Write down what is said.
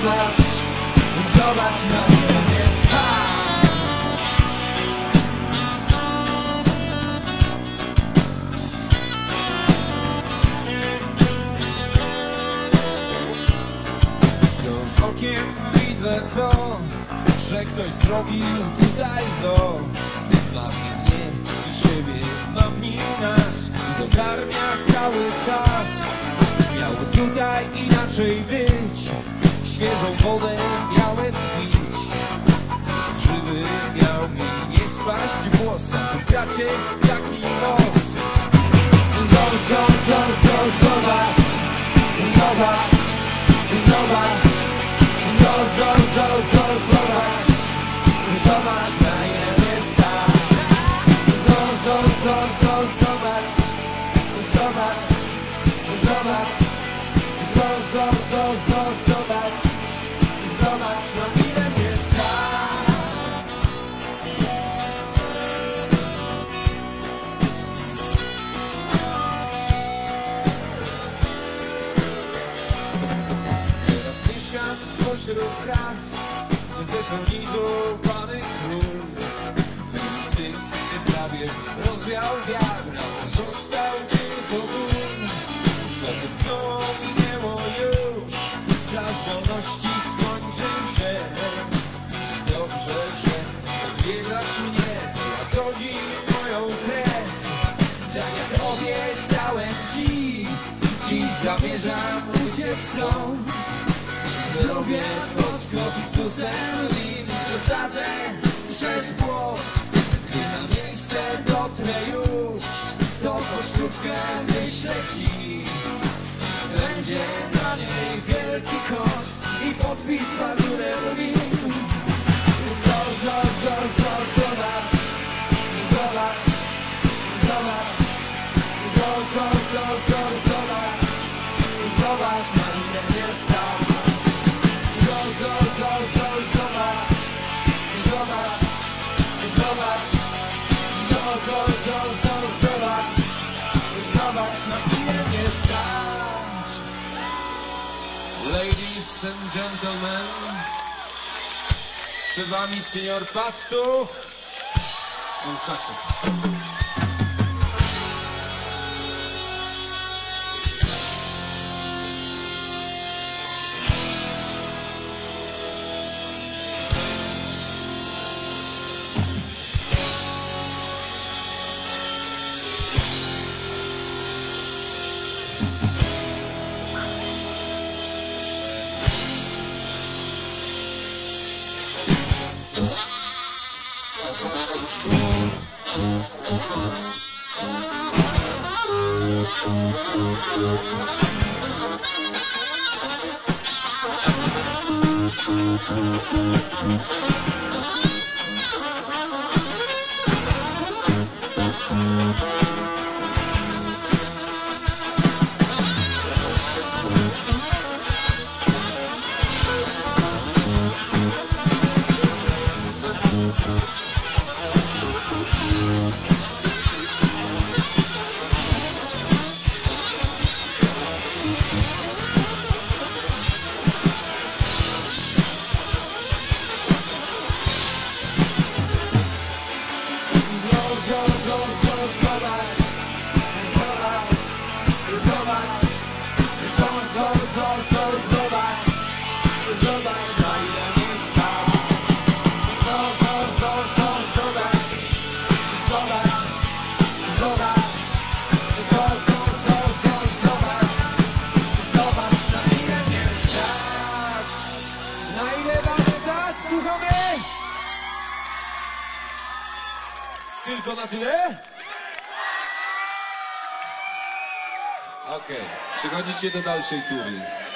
zobacz, zobacz na mnie stać. Okiem widzę to, że ktoś zrobił tutaj zoo. Bawi mnie i siebie, ma w nim nas i dokarmia cały czas. Miało tutaj inaczej być, świeżą wodę miałem pić. Strzywy miał mi nie spaść włosa, w bracie taki los. Zobacz, zobacz, zobacz. Zobacz, zobacz na ile mnie stać. Zobacz, zobacz, zobacz, zobacz, zobacz na ile mnie stać. Teraz mieszkam pośród krat, zdetonizowany król. Instynkt prawie rozwiał wiatr, a został tylko ból. Po tym co minęło już, czas wolności skończył się. Dobrze, że odwiedzasz mnie, to godzi moją krew. Tak jak obiecałem ci, dziś zamierzam uciec stąd. Zrobię podskok z susem i przesadzę przez płot. Gdy na miejsce dotrę już, to pocztówkę wyślę ci. Będzie na niej wielki kot i podpis pazurem win. Zobacz, zobacz, zobacz, zobacz, zobacz na ile mnie stać. Zobacz, zobacz na ile mnie stać. Ladies and gentlemen, przed wami senior Pastuch i saksofon. Tylko na tyle? Okej, przechodzicie do dalszej tury.